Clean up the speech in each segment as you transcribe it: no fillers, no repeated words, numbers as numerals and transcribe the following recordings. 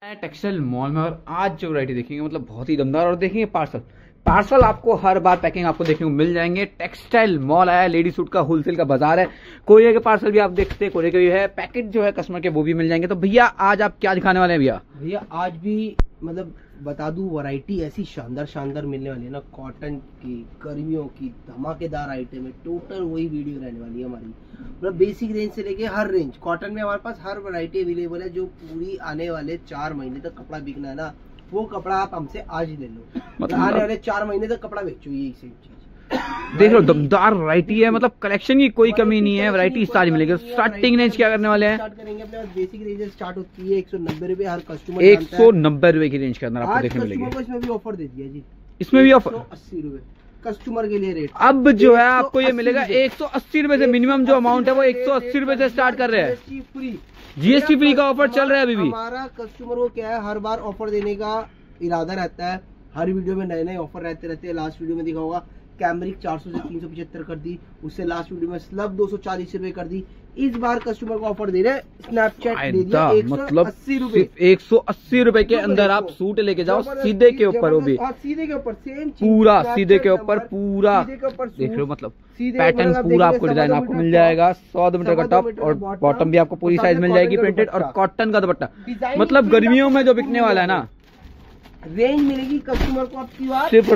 Textile mall में और आज जो वैरायटी देखेंगे मतलब बहुत ही दमदार। और देखेंगे पार्सल आपको हर बार पैकिंग आपको देखने को मिल जाएंगे। टेक्सटाइल मॉल आया, लेडी सूट का होलसेल का बाजार है। कोरियर के पार्सल भी आप देखते हैं, कोरियर के भी है, पैकेट जो है कस्टमर के वो भी मिल जाएंगे। तो भैया आज आप क्या दिखाने वाले हैं? भैया आज भी मतलब बता दूं, वैरायटी ऐसी शानदार मिलने वाली है ना। कॉटन की, गर्मियों की धमाकेदार आइटम है। टोटल वही वीडियो रहने वाली है हमारी। मतलब बेसिक रेंज से लेके हर रेंज, कॉटन में हमारे पास हर वैरायटी अवेलेबल है। जो पूरी आने वाले 4 महीने तक कपड़ा बिकना है ना, वो कपड़ा आप हमसे आज ही ले लो। मतलब आने वाले 4 महीने तक कपड़ा बेचो। यही सेम चीज देख लो, दमदार वैरायटी है। मतलब कलेक्शन की कोई कमी नहीं है, वैरायटी सारी मिलेगी। स्टार्टिंग रेंज क्या करने वाले हैं? स्टार्ट करेंगे अपने पास बेसिक रेंज स्टार्ट होती है 190 रुपए। हर कस्टमर 190 रुपए की रेंज के अंदर आपको देखने मिलेगी। इसमें भी ऑफर दे दिया जी, इसमें भी ऑफर 80 रुपए कस्टमर के लिए रेट। अब जो है आपको ये मिलेगा 180 रुपए से। मिनिमम जो अमाउंट है वो 180 रुपए से स्टार्ट कर रहे हैं। जीएसटी फ्री का ऑफर चल रहा है अभी भी। हमारा कस्टमर को क्या है, हर बार ऑफर देने का इरादा रहता है। हर वीडियो में नए नए ऑफर रहते हैं। लास्ट वीडियो में दिखा होगा कैमरिक 400 से 375 कर दी। उससे लास्ट वीडियो में स्लब 240 रुपए कर दी। इस बार कस्टमर को ऑफर दे रहे हैं, स्नैपचैट दे दिया 180 रुपए। 180 रुपए के अंदर आप सूट लेके जाओ सीधे के ऊपर। वो भी सीधे के ऊपर सेम पूरा सीधे के ऊपर पूरा देख लो। मतलब पैटर्न पूरा आपको डिजाइन आपको मिल जाएगा। 100 मीटर का टॉप और बॉटम भी आपको पूरी साइज मिल जाएगी प्रिंटेड। और कॉटन का दुपट्टा, मतलब गर्मियों में जो बिकने वाला है ना, रेंज मिलेगी कस्टमर को आपकी बात सिर्फ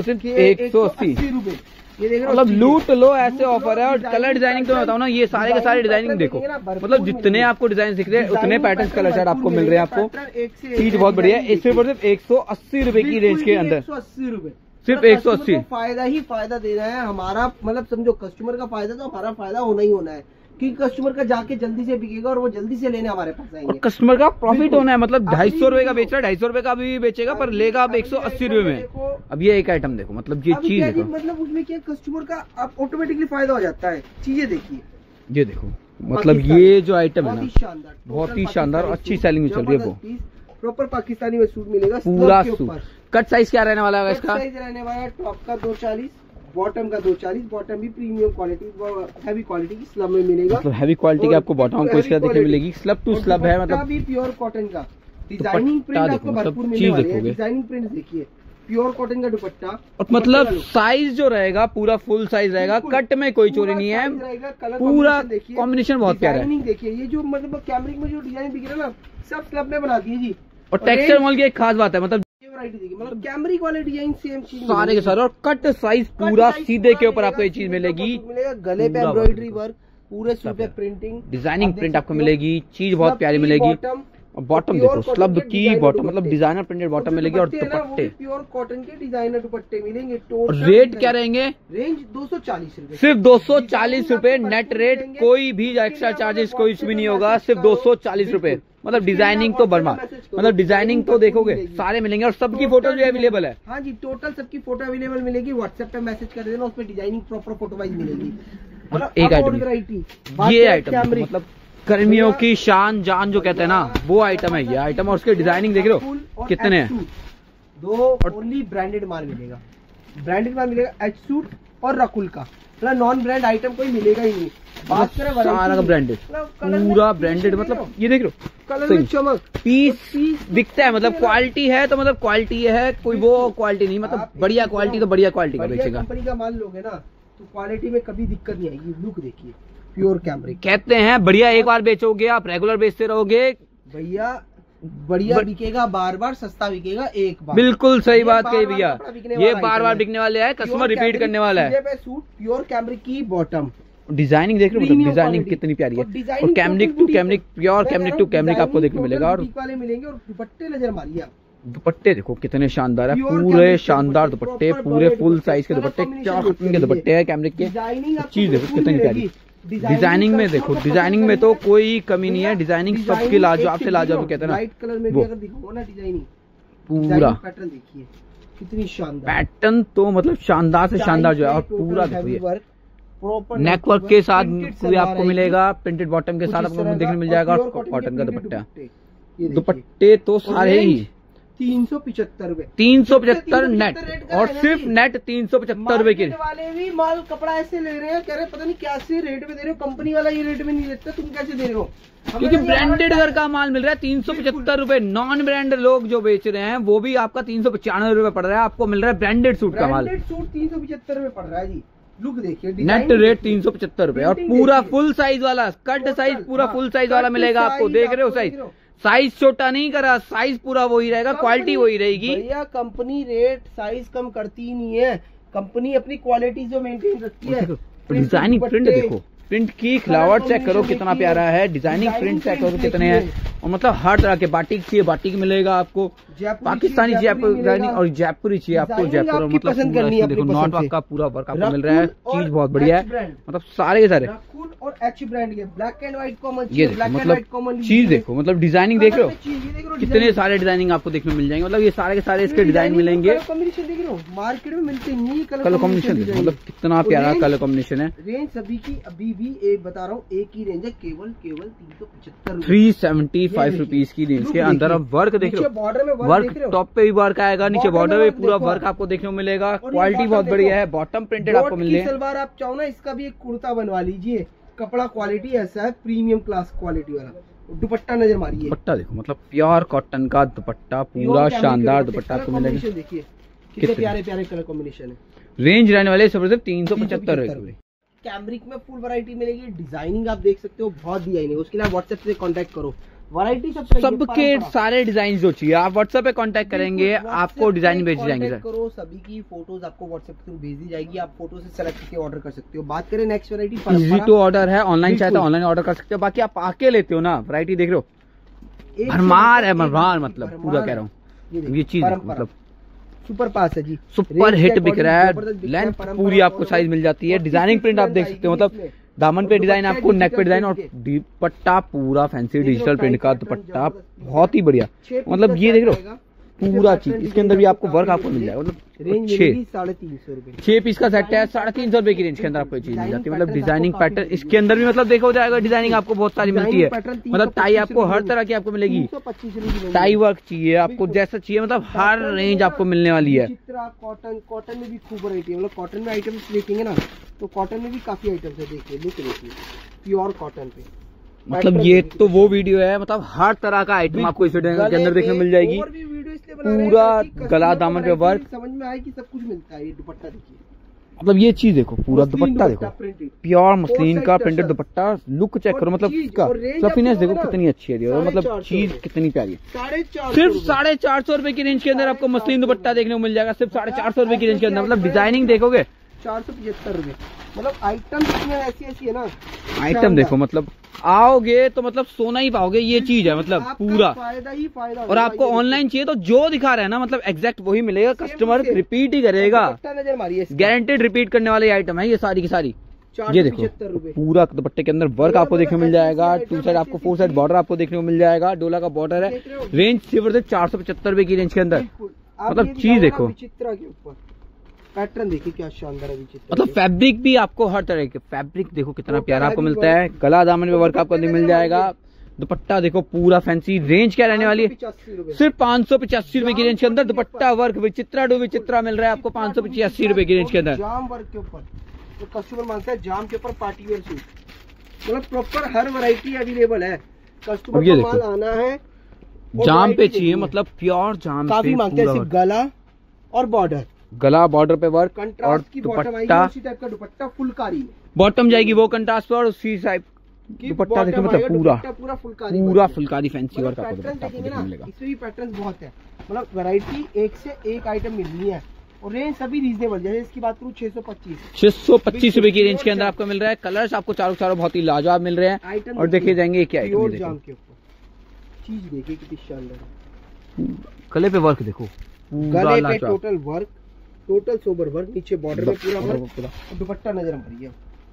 180 रुपए। ये देखो, मतलब लूट लो, ऐसे ऑफर है। और कलर डिजाइनिंग तो मैं बताऊँ ना, ये सारे के सारे डिजाइनिंग देखो। मतलब जितने आपको डिजाइन दिख रहे हैं उतने पैटर्न कलर चार्ट आपको मिल रहे हैं। आपको चीज बहुत बढ़िया है। सिर्फ 180 रुपए की रेंज के अंदर, 180 रुपए, सिर्फ 180। फायदा ही फायदा दे रहा है हमारा। मतलब समझो कस्टमर का फायदा तो हमारा फायदा होना ही होना है, क्योंकि कस्टमर का जाके जल्दी से बिकेगा और वो जल्दी से लेने हमारे पास आएंगे। कस्टमर का प्रॉफिट होना है। मतलब 250 रुपए का बेच रहा है, 250 रुपए का भी बेचेगा, पर लेगा आप 180 रुपए में। अब ये एक आइटम देखो, मतलब ये चीज देखो। मतलब उसमें क्या कस्टमर का आप ऑटोमेटिकली फायदा हो जाता है। चीजें देखिए, ये देखो। मतलब ये जो आइटम है ना, बहुत ही शानदार और अच्छी सेलिंग में चल रही है। वो प्रॉपर पाकिस्तानी में सूट मिलेगा पूरा सूट। कट साइज क्या रहने वाला है इसका? साइज रहने वाला है टॉप का 240, बॉटम का 240। बॉटम भी प्रीमियम क्वालिटी, हैवी क्वालिटी की स्लब में मिलेगा। मतलब हैवी क्वालिटी की आपको बॉटम को इसका देखने मिलेगी। स्लब टू स्लब है, मतलब भी प्योर कॉटन का। डिजाइनिंग प्रिंट आपको भरपूर मिलने वाले हैं। डिजाइनिंग प्रिंट देखिए, प्योर कॉटन का दुपट्टा। और मतलब साइज जो रहेगा पूरा फुल साइज रहेगा। कट में कोई चोरी नहीं है। पूरा कॉम्बिनेशन बहुत प्यारा है। देखिए ये जो मतलब कैमरिक में जो डिजाइन दिख रहा है ना, सब स्लब में बना दिए जी। और टेक्सटाइल मॉल की एक खास बात है, मतलब मतलब कैमरिक वाले डिजाइन सेम चीज सारे के सारे। और कट साइज पूरा सीधे के ऊपर आपको ये चीज मिलेगी। गले पे एम्ब्रॉयडरी वर्क, पूरे सूट पे प्रिंटिंग, डिजाइनिंग प्रिंट आपको मिलेगी। चीज बहुत प्यारी मिलेगी। और बॉटम देखो, स्लब की बॉटम, मतलब डिजाइनर प्रिंटेड बॉटम मिलेगी। और दुपट्टे प्योर कॉटन के डिजाइनर दुपट्टे मिलेंगे। रेट क्या रहेंगे? रेंज 240 रुपए, सिर्फ 240 रुपए नेट रेट। कोई भी एक्स्ट्रा चार्जेस कोई भी नहीं होगा, सिर्फ 240 रुपए। मतलब डिजाइनिंग तो बर्मा, मतलब डिजाइनिंग तो देखोगे सारे मिलेंगे। और सबकी फोटो भी अवेलेबल है। हाँ जी, टोटल सबकी फोटो अवेलेबल मिलेगी। व्हाट्सएप पे मैसेज कर देना, उसमें डिजाइनिंग प्रॉपर फोटो वाइज मिलेगी। एक आइटम, ये आइटम मतलब गर्मियों की शान जान जो कहते हैं ना, वो आइटम है ये आइटम। और उसके डिजाइनिंग देख रहे हो कितने हैं। दो ओनली ब्रांडेड माल मिलेगा। ब्रांडेड माल मिलेगा एच सूट और रकुल का। मतलब नॉन ब्रांड आइटम कोई मिलेगा ही नहीं। बात करें सारा का ब्रांडेड, पूरा ब्रांडेड। मतलब ये देख लो, कलर में चमक, पीस दिखता है। मतलब क्वालिटी है तो मतलब क्वालिटी है, कोई वो क्वालिटी नहीं। मतलब बढ़िया क्वालिटी तो बढ़िया क्वालिटी का बेचेगा। कंपनी का माल लोगे ना तो क्वालिटी में कभी दिक्कत नहीं आएगी। लुक देखिए, प्योर कैमरिक कहते हैं बढ़िया। एक बार बेचोगे आप, रेगुलर बेचते रहोगे भैया, बढ़िया बिकेगा बार बार, सस्ता बिकेगा एक बार। बिल्कुल सही बात कही भैया। ये बार बार बिकने वाले है, कस्टमर रिपीट करने वाला है। सूट प्योर कैमरिक की बॉटम, डिजाइनिंग देख रहे हो, मतलब डिजाइनिंग कितनी प्यारी है। और cambric to cambric, pure cambric to cambric आपको देखने मिलेगा। और वाले मिलेंगे। और दुपट्टे नजर मारिए आप, दुपट्टे देखो कितने शानदार है। पूरे शानदार दुपट्टे, पूरे फुल साइज के दुपट्टे, 4 कटन के दुपट्टे हैं कैमरिक के। चीज देखो कितनी प्यारी। डिजाइनिंग में देखो, डिजाइनिंग में तो कोई कमी नहीं है। डिजाइनिंग सबकी लाजवाब से लाजवाब कहते हैं ना। लाइट कलर में भी अगर दिखाओ ना डिजाइनिंग, पूरा पैटर्न देखिए कितनी शानदार। पैटर्न तो मतलब शानदार से शानदार जो है। और पूरा नेकवर्क के साथ आपको मिलेगा। प्रिंटेड बॉटम के साथ आपको देखने मिल जाएगा। और कॉटन का दुपट्टा, दुपट्टे तो सारे ही 375 375 नेट, और सिर्फ नेट 375 रुपए के वाले भी माल कपड़ा ऐसे ले रहे हैं, कह रहे पता नहीं क्या से रेट में दे रहे हो, कंपनी वाला ये रेट में नहीं देता, तुम कैसे दे रहे हो? क्योंकि ब्रांडेड घर का माल मिल रहा है 375 रुपए। नॉन ब्रांड लोग जो बेच रहे हैं वो भी आपका 395 रुपए पड़ रहा है, आपको मिल रहा है ब्रांडेड सूट का माल। ब्रांडेड सूट 375 रुपए पड़ रहा है जी। लुक देखिए, नेट रेट 375 रुपए, और पूरा फुल साइज वाला, कट साइज पूरा फुल साइज वाला मिलेगा आपको। देख रहे हो साइज, साइज छोटा नहीं करा, साइज पूरा वही रहेगा, क्वालिटी वही रहेगी भैया। कंपनी रेट साइज कम करती ही नहीं है, कंपनी अपनी क्वालिटी जो मेंटेन रखती है। डिजाइनिंग प्रिंट देखो, प्रिंट की खिलावट चेक करो कितना प्यारा है, डिजाइनिंग प्रिंट चेक करो कितने हैं, और मतलब हर तरह के बाटिक चाहिए बाटिक मिलेगा आपको, पाकिस्तानी जयपुर डिजाइनिंग और जयपुरी चाहिए आपको जयपुर, मतलब देखो नॉट वर्क का पूरा वर्क आपको मिल रहा है, चीज बहुत बढ़िया है, मतलब सारे के सारे और एच ब्रांड के ब्लैक एंड व्हाइट कॉमन। ये देखो मतलब चीज देखो, मतलब डिजाइनिंग देख रहे हो कितने सारे डिजाइनिंग आपको देखने मिल जाएंगे, मतलब ये सारे के सारे इसके डिजाइन मिलेंगे। कॉम्बिनेशन देख रहे हो, मार्केट में मिलते नहीं कलर कॉम्बिनेशन, मतलब कितना प्यारा कलर कॉम्बिनेशन है। रेंज सभी की अभी भी एक बता रहा हूँ, एक ही रेंज है, केवल 375 375 रुपीज की रेंज के अंदर। अब वर्क देख रहे हो, बॉर्डर में वर्क टॉप पे भी वर्क आएगा, नीचे बॉर्डर में पूरा वर्क आपको देखने को मिलेगा, क्वालिटी बहुत बढ़िया है, बॉटम प्रिंटेड आपको मिल रही है। सलवार आप चाहो ना, इसका भी एक कुर्ता बनवा लीजिए, कपड़ा क्वालिटी ऐसा है, प्रीमियम क्लास क्वालिटी वाला। दुपट्टा नजर मारिए, दुपट्टा देखो, मतलब प्योर कॉटन का दुपट्टा, पूरा शानदार दुपट्टा आपको मिलेगा। देखिए कितने प्यारे प्यारे कलर कॉम्बिनेशन है। रेंज रहने वाले सिर्फ 375 रुपए। कैमरिक में फुल वैरायटी मिलेगी, डिजाइनिंग आप देख सकते हो, बहुत डिजाइन है, उसके लिए व्हाट्सएप से कांटेक्ट करो। वैरायटी सबके सारे डिजाइन जो चाहिए आप व्हाट्सएप पे कांटेक्ट करेंगे, आपको डिजाइन भेज जाएंगे सर। करो, सभी की फोटोज आपको व्हाट्सएप के थ्रू भेज दी जाएगी, आप फोटो से सेलेक्ट करके ऑर्डर कर सकते हो। बात करें next variety, easy to order है, ऑनलाइन चाहे तो ऑनलाइन ऑर्डर कर सकते हो, बाकी आप आके लेते हो ना। वैरायटी देख रहे हो, भरमार है, भरमार मतलब पूरा कह रहा हूँ, ये चीज मतलब सुपर पास है जी, सुपर हिट बिक रहा है, लेंथ पूरी आपको साइज मिल जाती है। डिजाइनिंग प्रिंट आप देख सकते हो, मतलब दामन पे डिजाइन आपको, नेक पे डिजाइन, और दुपट्टा पूरा फैंसी डिजिटल प्रिंट का दुपट्टा, बहुत ही बढ़िया। मतलब ये देख रहे हो पूरा चीज, इसके अंदर भी आपको वर्क आपको मिल जाएगा, मतलब रेंज 350 रुपए 6 पीस का सेट है, 350 रुपए की रेंज के अंदर आपको ये चीज मिल जाती है। मतलब डिजाइनिंग पैटर्न इसके अंदर भी मतलब देखा जाएगा, डिजाइनिंग आपको बहुत सारी मिलती है, मतलब टाई आपको हर तरह की आपको मिलेगी, टाई वर्क चाहिए आपको जैसा चाहिए, मतलब हर रेंज आपको मिलने वाली है। कॉटन में भी खूब वैरायटी है, मतलब कॉटन में आइटम्स देखेंगे ना तो कॉटन में भी काफी आइटम्स है। देखिए लुक देखिए, प्योर कॉटन पे, मतलब ये तो वो वीडियो है, मतलब हर तरह का आइटम आपको इस वीडियो के अंदर देखने मिल जाएगी। पूरा गला दामन पे वर्क, समझ में आए कि सब कुछ मिलता है। ये दुपट्टा देखिए, मतलब ये चीज देखो, पूरा दुपट्टा देखो, प्योर मसलिन का प्रिंटेड दुपट्टा, लुक चेक करो, मतलब इसका फ्लफीनेस देखो कितनी अच्छी है, और मतलब चीज कितनी प्यारी है। सिर्फ 450 रुपए की रेंज के अंदर आपको मसलिन दुपट्टा देखने को मिल जाएगा, सिर्फ 450 रुपए की रेंज के अंदर। मतलब डिजाइनिंग देखोगे 475 रुपए, मतलब आइटम ऐसी है ना, आइटम देखो, मतलब आओगे तो मतलब सोना ही पाओगे, ये चीज है, मतलब पूरा फायदा ही फायदा। और आपको ऑनलाइन चाहिए तो जो दिखा रहा है ना, मतलब एग्जैक्ट वही मिलेगा, कस्टमर रिपीट ही करेगा, गारंटेड रिपीट करने वाले आइटम है ये सारी की सारी। ये देखो पूरा दुपट्टे के अंदर वर्क आपको देखने को मिल जाएगा, 2 साइड आपको 4 साइड बॉर्डर आपको देखने को मिल जाएगा, डोला का बॉर्डर है। रेंज सिर्फ 475 रुपए की रेंज के अंदर, मतलब चीज देखो, विचित्रा के ऊपर पैटर्न देखिए क्या शानदार है, मतलब फैब्रिक भी आपको हर तरह के फैब्रिक देखो कितना प्यारा आपको मिलता है, गला दामन में वर्क आपको मिल जाएगा, दुपट्टा देखो पूरा फैंसी। रेंज क्या रहने वाली है, सिर्फ 585 रुपए की रेंज के अंदर दुपट्टा वर्क विचित्रा डू विचित्रा मिल रहा है आपको 585 रुपए की रेंज के अंदर। जाम वर्क के ऊपर तो कस्टमर मांगता है, जाम के ऊपर पार्टी वेयर सूट, मतलब प्रॉपर हर वैरायटी अवेलेबल है। कस्टमर को माल आना है, जाम पे चाहिए, मतलब प्योर जाम काफी मांगते हैं। गला और बॉर्डर, गला बॉर्डर पे वर्क और दुपट्टा, उसी टाइप का दुपट्टा फुलकारी, बॉटम जाएगी वो कंट्रास्ट और उसी टाइप दुपट्टा देखो, मतलब पूरा फुलकारी फैंसी वर्क आपको दुपट्टा मिलेगा। इसमें भी पैटर्न बहुत है, मतलब वैरायटी एक से एक आइटम मिल रही है, और रेंज सभी रीजनेबल। जैसे इसकी बात करूँ 625 रुपए की रेंज के अंदर आपको मिल रहा है। कलर्स आपको चारों बहुत ही लाजवाब मिल रहे हैं, और देखे जाएंगे क्या आइटम जाम के ऊपर चीज देखिए कितनी शानदार। गले पे वर्क देखो, गले पे total work, total sober work, नीचे बॉर्डर में पूरा वर्क, दुपट्टा नजर आ रही है।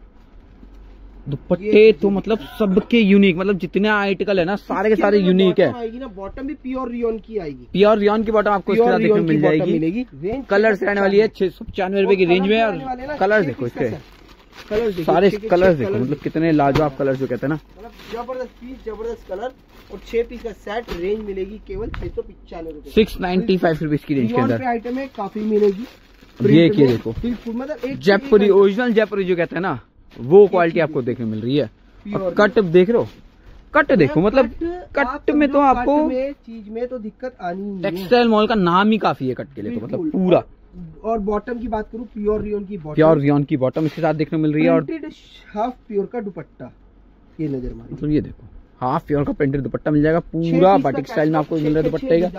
दुपट्टे तो मतलब सबके यूनिक, मतलब जितने आर्टिकल है ना सारे के सारे यूनिक है। आएगी ना बॉटम भी प्योर रियोन की आएगी, प्योर रियोन की बॉटम आपको इस तरह देखने को मिल जाएगी। कलर्स रहने वाली है 695 रुपए की रेंज में, और कलर देखो इसके कलर देखिए, सारे कलर्स देखो, मतलब कितने लाजवाब कलर जो कहते हैं ना, मतलब जबरदस्त पीस, जबरदस्त कलर। और 6 पीस का सेट, रेंज मिलेगी केवल 695 रुपए, 695 रुपीज की रेंज के अंदर। आइटम है, काफी मिलेगी। ये देखो बिल्कुल, मतलब एक जयपुरी, ओरिजिनल जयपुरी जो कहते हैं ना, वो क्वालिटी आपको देखने मिल रही है। और कट देख रहे हो, कट देखो, मतलब कट में तो आपको चीज में तो दिक्कत आनी नहीं है। टेक्सटाइल मॉल का नाम ही काफी है कट के लिए, तो मतलब पूरा। और बॉटम की बात करूँ, प्योर रियोन की बॉटम, प्योर रियोन की बॉटम इसके साथ देखने मिल रही है। और हाफ प्योर का दुपट्टा, ये नजर मारिए, मतलब ये देखो हाफ प्योर का प्रिंटेड दुपट्टा मिल जाएगा, पूरा बाटिक स्टाइल में आपको मिल रहा है दुपट्टे का।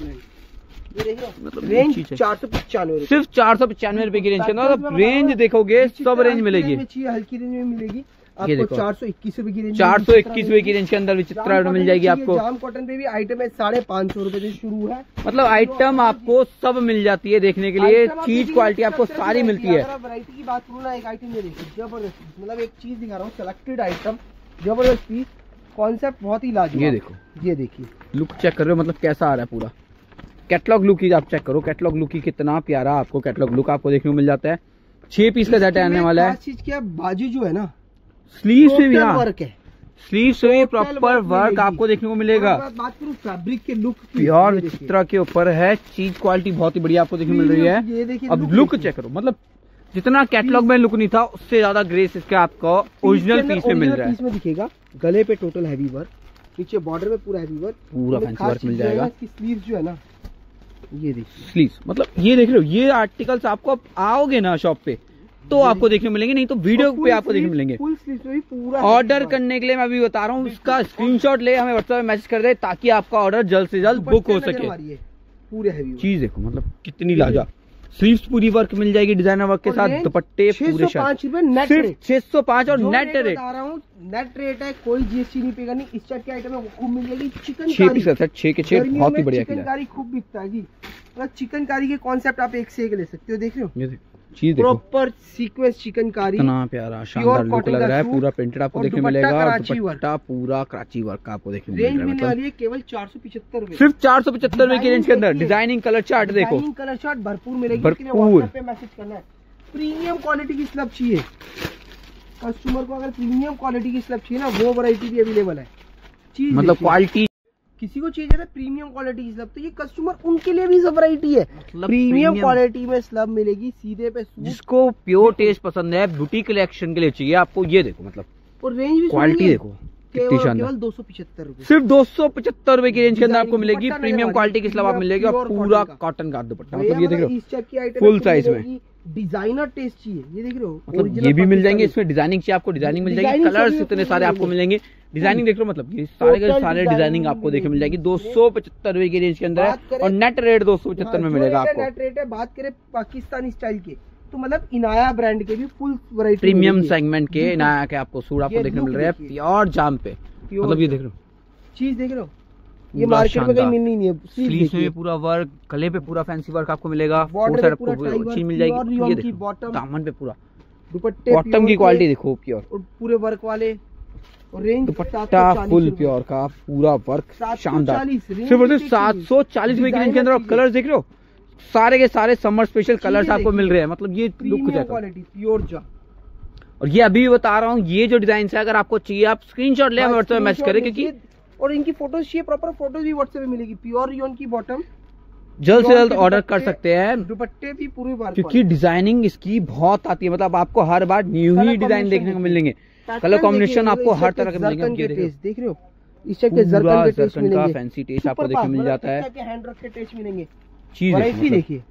मतलब रेंज 495, सिर्फ 495 रुपए की रेंज के अंदर। रेंज देखोगे सब रेंज मिलेगी, हल्की रेंज में मिलेगी आपको 421 रुपए की रेंज, 421 रुपए की रेंज के अंदर विचित्र आइटम मिल जाएगी आपको। जाम कॉटन पे भी आइटम है 550 रुपए से शुरू है। मतलब आइटम आपको सब मिल जाती है देखने के लिए, चीज क्वालिटी आपको सारी मिलती है। वैरायटी की बात करूँ ना, एक आइटम ये देखिए जबरदस्त, मतलब एक चीज दिखा रहा हूँ, सिलेक्टेड आइटम, जबरदस्त पीस, कॉन्सेप्ट बहुत ही लाजवाब। ये देखो, ये देखिए लुक चेक कर रहे हो, मतलब कैसा आ रहा है पूरा। कैटलॉग लुक ही आप चेक करो, कैटलॉग लुक ही कितना प्यारा आपको कैटलॉग लुक आपको देखने को मिल जाता है। 6 पीस का सेट आने वाला है। चीज क्या, बाजू जो है ना, स्लीव से भी वर्क है, स्लीव से भी प्रॉपर वर्क आपको देखने को मिलेगा। बात करूँ फैब्रिक के लुक, प्योर विचित्रा के ऊपर है, चीज क्वालिटी बहुत ही बढ़िया आपको देखने मिल रही है। अब लुक चेक करो, मतलब जितना कैटलॉग में लुक नहीं था उससे ज्यादा ग्रेस इसका आपको ओरिजिनल पीस में मिल रहा है। पीस में दिखेगा, गले पे टोटल हैवी वर्क, नीचे बॉर्डर में पूरा हैवी वर्क, पूरा फैंसी वर्क मिल जाएगा। इसकी स्लीव्स जो है ना, ये देखिए स्लीव्स, मतलब ये देख रहे हो, ये आर्टिकल्स आपको आप आओगे ना शॉप पे तो आपको देखने मिलेंगे, नहीं तो वीडियो पे आपको देखने मिलेंगे। फुल स्लीव्स में भी पूरा ऑर्डर करने के लिए मैं अभी बता रहा हूँ, उसका स्क्रीनशॉट ले हमें व्हाट्सएप पे मैसेज कर दे, ताकि आपका ऑर्डर जल्द से जल्द बुक हो सके। पूरे हैवी चीज देखो, मतलब कितनी लाजवाब। स्लीव्स पूरी वर्क मिल जाएगी डिजाइनर वर्क के साथ, दुपट्टे पूरे 605 रुपए नेट, सिर्फ 605 और नेट रेट बता रहा हूँ, नेट रेट है, कोई जीएसटी नहीं पेगा। नहीं, इस टाइप के आइटम में खूब मिल जाएगी। चिकन 6 पीस सेट, 6 के 6 बहुत ही बढ़िया चिकन कारी खूब बिकता है जी, मतलब चिकन कारी के कॉन्सेप्ट आप एक से एक ले सकते हो। देख रहे हो, ये चीज देखो, प्रॉपर सीक्वेंस चिकन कारी, इतना प्यारा शानदार लुक लग रहा है, पूरा प्रिंटेड आपको देखने मिलेगा। दुपट्टा पूरा कराची वर्क का आपको देखने रेंज मिलने वाली है केवल 475 रुपए, सिर्फ 475 रुपए की रेंज के अंदर। डिजाइनिंग कलर चार्ट देखो, डिजाइनिंग कलर चार्ट भरपूर मिलेगी। भरपूर पे मैसेज करना है, प्रीमियम क्वालिटी की स्लब चाहिए कस्टमर को, अगर प्रीमियम क्वालिटी की स्लब चाहिए ना, वो वैरायटी भी अवेलेबल है। चीज मतलब क्वालिटी किसी को चाहिए ना प्रीमियम क्वालिटी की स्लब, तो ये कस्टमर उनके लिए भी सब वैरायटी है। प्रीमियम क्वालिटी में स्लब मिलेगी सीधे पे, जिसको प्योर टेस्ट पसंद है, ब्यूटी कलेक्शन के लिए चाहिए आपको, ये देखो मतलब, और रेंज भी क्वालिटी देखो कितनी शानदार। केवल 275 रुपए, सिर्फ 275 रुपए की रेंज के अंदर आपको मिलेगी प्रीमियम क्वालिटी की स्लब आप मिलेगी, और पूरा कॉटन का दुपट्टा। मतलब ये देख रहे हो फुल साइज में, डिजाइनर टेस्ट चाहिए, ये देख रहे हो, मतलब ये भी मिल जाएंगे। इसमें डिजाइनिंग चाहिए आपको, डिजाइनिंग मिल जाएगी, कलर्स इतने सारे आपको मिलेंगे। डिजाइनिंग देख लो, मतलब ये सारे के सारे डिजाइनिंग आपको देखने मिल जाएगी 275 रुपए की रेंज के अंदर है, और नेट रेट 275 में मिलेगा आपको। नेट रेट है। बात करें पाकिस्तानी स्टाइल के, तो मतलब इनाया ब्रांड के भी फुल वैरायटी, प्रीमियम सेगमेंट के इनाया के आपको सूट आपको देखने मिल रहे हैं प्योर जाम पे। मतलब ये देख लो, चीज देख रहे हो, ये मार्केट में कहीं मिलनी नहीं है। स्लीव्स में पूरा वर्क, गले पे पूरा फैंसी वर्क आपको मिलेगा, बॉर्डर पे पूरा चीज मिल जाएगी। ये देखो दामन पे पूरा दुपट्टे, बॉटम की क्वालिटी देखो प्योर, और पूरे वर्क वाले, और रेंज दुपट्टा फुल प्योर का पूरा वर्क शानदार, सिर्फ 740 रुपए की रेंज के अंदर। आप कलर्स देख रहे हो, सारे के सारे समर स्पेशल कलर्स आपको मिल रहे हैं। मतलब ये लुक क्वालिटी प्योर जा, और ये अभी बता रहा हूँ, ये जो डिजाइन है अगर आपको चाहिए आप स्क्रीनशॉट ले, व्हाट्सएप पे मैसेज करें, क्योंकि और इनकी फोटोज चाहिए, प्रॉपर फोटोज भी व्हाट्सएप पे मिलेगी। प्योर रियोन की बॉटम जल्द से जल्द ऑर्डर कर सकते हैं, दुपट्टे भी पूरी बार, क्योंकि डिजाइनिंग इसकी बहुत आती है। मतलब आपको हर बार न्यू ही डिजाइन देखने को मिलेंगे, कलर कॉम्बिनेशन आपको हर तरह के मिलेंगे। देख रहे हो, इस टाइप के जरकन के टेस्ट मिलेंगे, फैंसी टेस्ट आपको देखने मिल जाता है। हैंड रख के टेस्ट मिलेंगे। चीज देखिए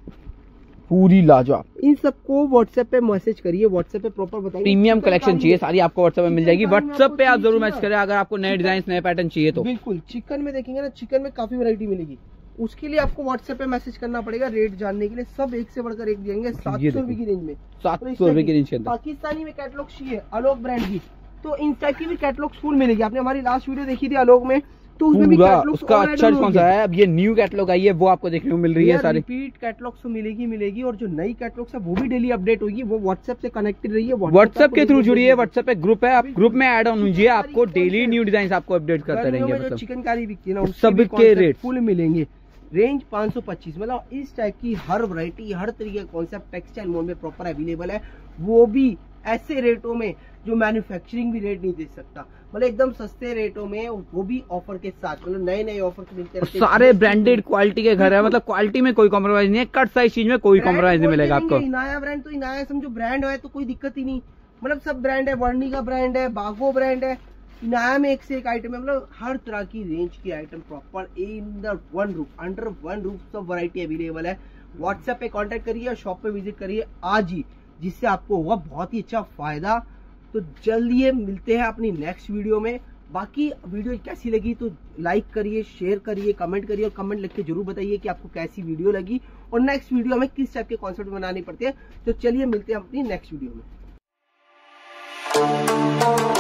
पूरी लाजवाब। इन सबको व्हाट्सएप पे मैसेज करिए, व्हाट्सएप पे प्रॉपर बताइए। प्रीमियम कलेक्शन चाहिए सारी आपको व्हाट्सएप में मिल जाएगी। व्हाट्सएप पे आप जरूर मैसेज करें अगर आपको नए डिजाइन नए पैटर्न चाहिए तो। बिल्कुल, चिकन में देखेंगे ना, चिकन में काफी वैरायटी मिलेगी, उसके लिए आपको व्हाट्सएप पे मैसेज करना पड़ेगा रेट जानने के लिए। सब एक से बढ़कर एक देंगे 700 रुपए की रेंज में, 700 रुपए की रेंज के अंदर। पाकिस्तानी में कैटलॉग चाहिए आलोक ब्रांड की, तो इन टाइप की भी कैटलॉग फुल मिलेगी। आपने हमारी लास्ट वीडियो देखी थी आलोक में, तो उसमें भी कैटलॉग उसका अच्छा रिस्पॉन्स आया है। अब ये न्यू कैटलॉग आई है, वो आपको देखने को मिल रही है सारी। रिपीट कैटलॉग तो मिलेगी, और जो नई कैटलॉग है वो भी डेली अपडेट होगी। वो व्हाट्सएप से कनेक्टेड रही है, व्हाट्सएप के थ्रू जुड़िए। व्हाट्सएप पे ग्रुप है, आप ग्रुप में ऐड ऑन कीजिए, आपको डेली न्यू डिजाइन आपको अपडेट करते रहेंगे। मतलब चिकनकारी बिकती है ना, सबके रेट फुल मिलेंगे। रेंज 525, मतलब इस टाइप की हर वैरायटी, हर तरीके का कॉन्सेप्ट टेक्सटाइल मॉल में प्रॉपर अवेलेबल है, वो भी ऐसे रेटों में जो मैन्युफैक्चरिंग भी रेट नहीं दे सकता, मतलब एकदम सस्ते रेटों में, वो भी ऑफर के साथ, मतलब नए नए ऑफर मिलते हैं। सारे ब्रांडेड क्वालिटी के घर है, मतलब क्वालिटी में कोई कॉम्प्रोमाइज नहीं है, कट साइज चीज में कोई कॉम्प्रोमाइज नहीं मिलेगा आपको। इनाया ब्रांड तो इनाया समझो ब्रांड है तो कोई दिक्कत ही नहीं, मतलब सब ब्रांड है, वर्नी का ब्रांड है, बागो ब्रांड है, इनाया में एक से एक आइटम है, मतलब हर तरह की रेंज की item proper in the one roof, under one roof सब वैरायटी अवेलेबल है। व्हाट्सएप पे कांटेक्ट करिए और शॉप पे विजिट करिए आज ही, जिससे आपको होगा बहुत ही अच्छा फायदा। तो जल्दी मिलते हैं अपनी नेक्स्ट वीडियो में। बाकी वीडियो कैसी लगी तो लाइक करिए, शेयर करिए, कमेंट करिए, और कमेंट लिख के जरूर बताइए कि आपको कैसी वीडियो लगी और नेक्स्ट वीडियो में किस टाइप के कॉन्सेप्ट बनाने पड़ते हैं। तो चलिए मिलते हैं अपनी नेक्स्ट वीडियो में।